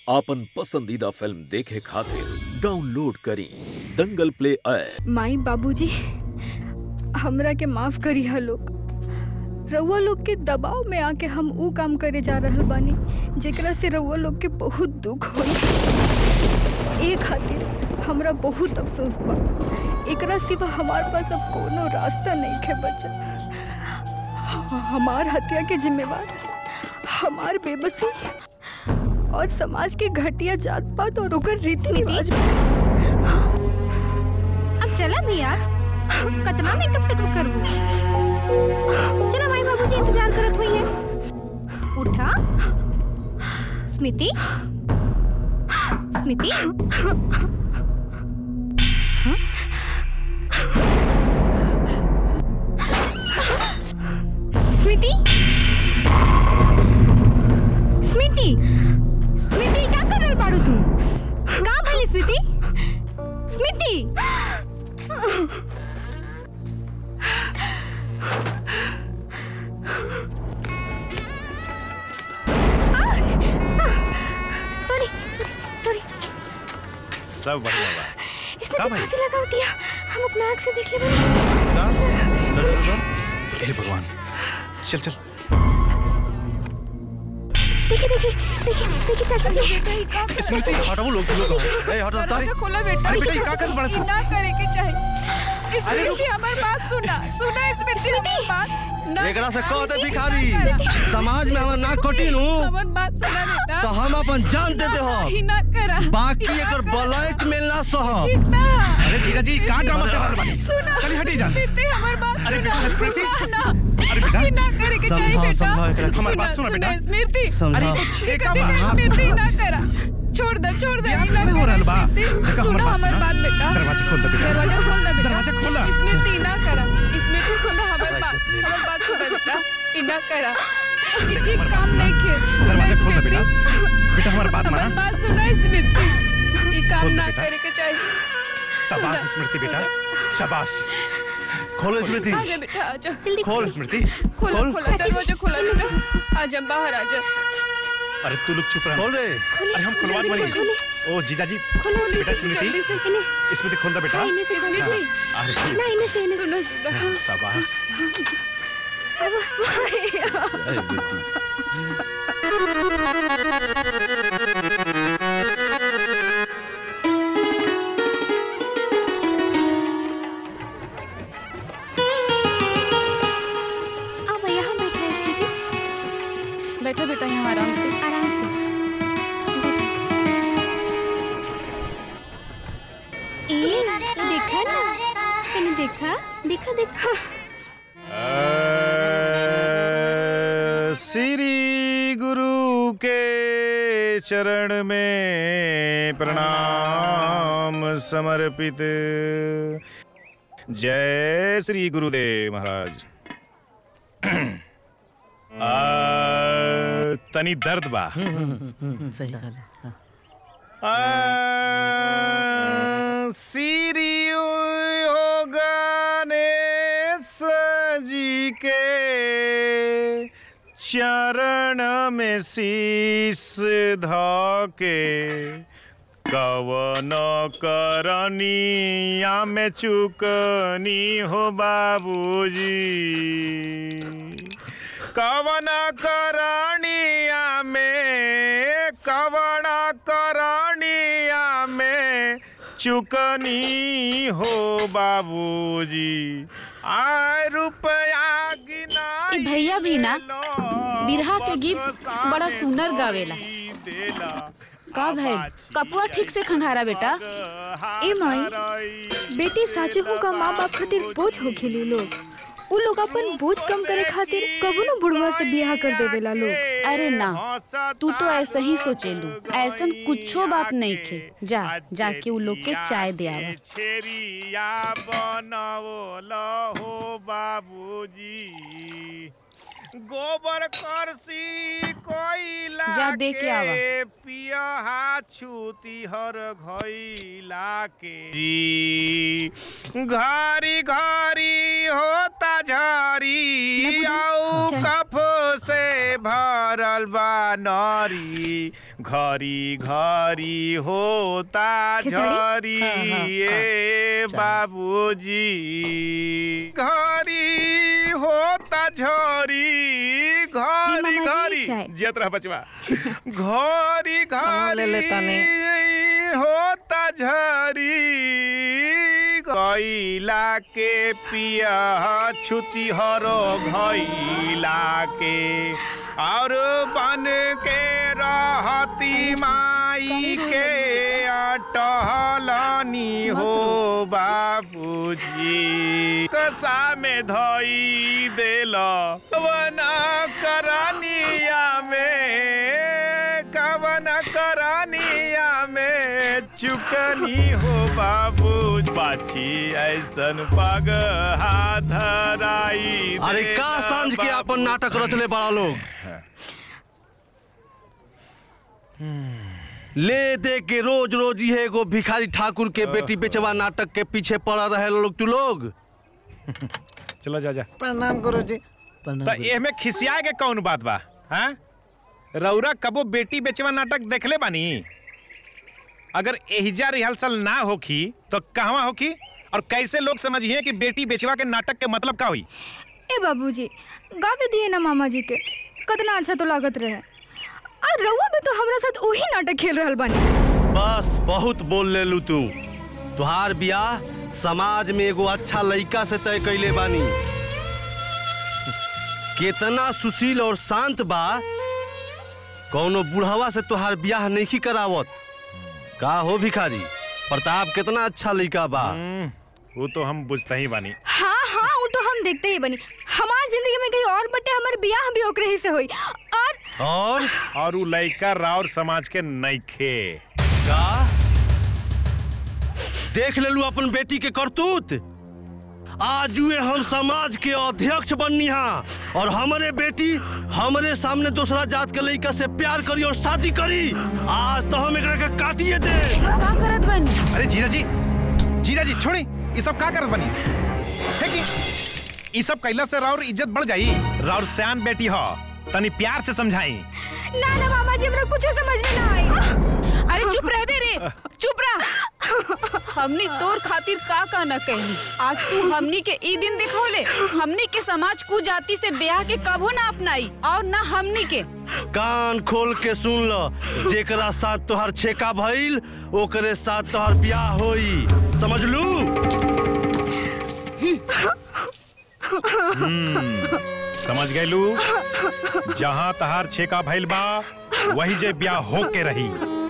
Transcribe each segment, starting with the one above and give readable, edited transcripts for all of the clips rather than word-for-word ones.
आपन पसंदीदा फिल्म देखे खातिर डाउनलोड करी दंगल प्ले ऐप। माई बाबूजी हमरा के माफ करी हा लोग। रउआ लोग के दबाव में आके हम ऊ काम करे जा रहल बानी जेकरा से रउआ लोग के बहुत दुख होई। ए खातिर हमरा बहुत अफसोस बा। एकरा सिवा हमार पास अब कोनो रास्ता नहीं खे बचा। हमार हत्या के जिम्मेवार हमार बेबसी और समाज के घटिया जात पात और ओकर रीति रिवाज। अब चला भी यार, कतना मेकअप से करूँ। चला माई बाबूजी इंतजार करत हुई है। उठा स्मिति, स्मिति। स्मिति, स्मिति, स्मिति क्या कर रही बाड़ू तू? कहाँ भली Smiti? Smiti sorry sorry sorry. सब बढ़िया बा। इसमें तो फांसी लगा होती है। हम अपना आँख से देख ले बनी। हे भगवान, चल चल। देखिए देखिए देखिए देखिए चाचा जी। स्मृति हटाओ लोग ए हटाओ तारी। खोला बेटा। अरे बेटा ये का कर पड़ा तू? ना करे के चाहिए। स्मृति हमारी बात सुना स्मृति हमारी बात। एकरा से कह दे भिखारी, समाज में हमर नाक कटी नु हमर बात सुना बेटा। तो हम अपन जान देते हो। ही ना करा। बाकी एकर बलायक में ना सह। अरे जीजा जी का ड्रामा कर रहा बानी? सुना चल हटी जा। स्मृति हमारी बात। अरे बेटा स्मृति। अरे बेटा ही ना करे के चाहिए बेटा। हमारी बात सुनो बेटा। स्मृति अरे एक बात स्मृति ना करा। छोड़ दे यार हो रहा बा। सुना हमारी बात बेटा। दरवाजा खोल दे बेटा। दरवाजा खोल दे बेटा। दरवाजा खोला। स्मृति ना करा। स्मृति सुना हमारी बात सुना बेटा। इना करा ये ठीक काम नहीं किए। दरवाजा खोल दे बेटा। बेटा हमारी बात माना। बात सुना स्मृति, ये काम ना करे के चाहिए। शाबाश स्मृति बेटा, शाबाश। खोलो स्मृति। आजा बेटा आजा। जल्दी खोल स्मृति। खोला दरवाजा खोला बेटा। आजा बाहर आजा। अरे तू लोग चुप रह। खोल रे। अरे हम खुलवा देंगे। ओ जीजा जी बेटा स्मृति स्मृति खोल दे बेटा। अरे ना इन्हें से सुनो शाबाश। अब यहाँ बैठो बेटा यहाँ आराम से। आराम से। देखा ना, मैंने देखा देखा देखा। श्री गुरु के चरण में प्रणाम समर्पित। जय श्री गुरुदेव महाराज। तनी दर्द बा। सही गल है। श्री गणेश जी के चरण में शीश धके कवन करनिया में चुकनी हो बाबूजी। कवन करनिया में चुकनी हो बाबूजी। आय रुपया गिना। भैया भी ना बिरहा के गीत बड़ा सुंदर गावेला। का भाई कपुआ ठीक से खंघारा बेटा। ए माई बेटी साचे हूँ का माँ बाप खातिर बोझ हो खेली लोग। उ लोग अपन बोझ कम करे खातिर कबो न बुढ़वा से बियाह कर देवेला लोग। अरे ना तू तो ऐसा ही सोचेलू, ऐसन कुछो बात नहीं खे। जा जाके उ लोग के चाय दे आवा। छेरिया बनवला हो बाबूजी। गोबर करसी कोयला जा दे के आवा। पिया छूती हर घइला के जी घरी घरी होता झरी आउ कफ से भरल बा नरी घरी घरी होता झरी ए बाबूजी घरी होता झरी घरी घरी जियत रह बचवा घरी घरी होता झरी गईला के पिया छुती हरो घईला के और बन के रहती माई के अटहलनी हो बाबूजी कसा में धई देला कवना करानिया में चुकनी हो बाबू बाछी ऐसन पग हाथराई। अरे का सांझ के अपन नाटक रचले बड़ा लोग ले दे के रोज रोज ये एगो भिखारी ठाकुर के बेटी बेचवा नाटक के पीछे पड़ा रहे लोग तू लोग। चलो जा प्रणाम गुरुजी। तो एमे खिसिया के कौन बात बा? हाँ रौरा कबो बेटी बेचवा नाटक देखले बानी? अगर एहिजा रिहर्सल ना होखी तो कहवा होखी और कैसे लोग समझिए कि बेटी बेचवा के नाटक के मतलब का हुई? ए बाबूजी गावे दिए ना मामा जी के कितना अच्छा तो लागत रहे और रउआ भी तो हमरा साथ वही नाटक खेल रहल बानी। बस बहुत बोल ले लू तू। तुहार बियाह समाज में एगो अच्छा लड़का से तय कैले बानी। कितना सुशील और शांत बा कौनो बुढ़ावा से तुहार बियाह नहीं करावत का हो भिखारी? प्रताप कितना अच्छा लड़का बा। वो तो हम बुझते ही बानी। हाँ हाँ वो तो हम देखते ही बनी। हमार जिंदगी में कहीं और बटे हमारे बियाह भी ओकरे ही से हुई और वो लड़का राउर समाज के नइखे का देख ले लू अपन बेटी के करतूत। आज हम समाज के अध्यक्ष बननी हा और हमारे बेटी हमारे सामने दूसरा जात के लड़का से प्यार करी और शादी करी। आज तो हम एकरा के काटिए दे। का करत बनी? अरे जीजा जी छोड़ी ये सब का करत बनी? ये सब कैला से राउर इज्जत बढ़ जाई। राउर सयान बेटी हो तनी प्यार से समझाई। ना ना मामा जी हमरा कुछ समझ में ना आई। अरे चुप रह बे रे, चुप रह। हमनी तोर खातिर का न कहनी। आज तू हमनी के ई दिन दिखौले। हमनी के समाज कु जाति से ब्याह के कबो ना अपनाई और ना हमनी के। कान खोल के सुन ल, जेकरा साथ तोहर छेका भइल ओकरे साथ तोहर ब्याह होई, समझ लू? समझ गए लू? जहाँ तहार छेका भइल बा वही जे ब्याह हो के रही।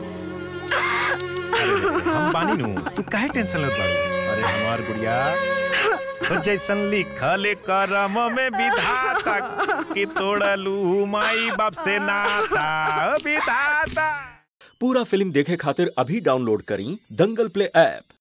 हम बानी नू, तू काहे टेंशन लेत बाड़ी? अरे हमार गुड़िया जैसन लिखल करम में विधाता कि तोड़लू माई बाप से नाता विधाता। पूरा फिल्म देखे खातिर अभी डाउनलोड करी दंगल प्ले ऐप।